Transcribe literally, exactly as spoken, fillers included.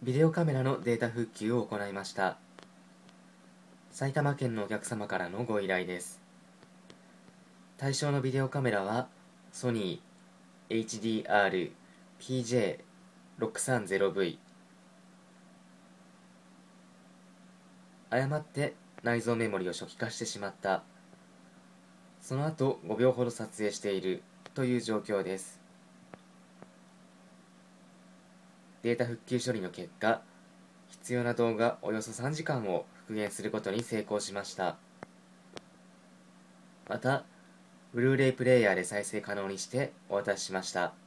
ビデオカメラのデータ復旧を行いました。埼玉県のお客様からのご依頼です。対象のビデオカメラはソニー エイチディーアールピージェーろくさんぜろブイ。 誤って内蔵メモリを初期化してしまった。その後ごびょうほど撮影しているという状況です。データ復旧処理の結果、必要な動画およそさんじかんを復元することに成功しました。また、ブルーレイプレイヤーで再生可能にしてお渡ししました。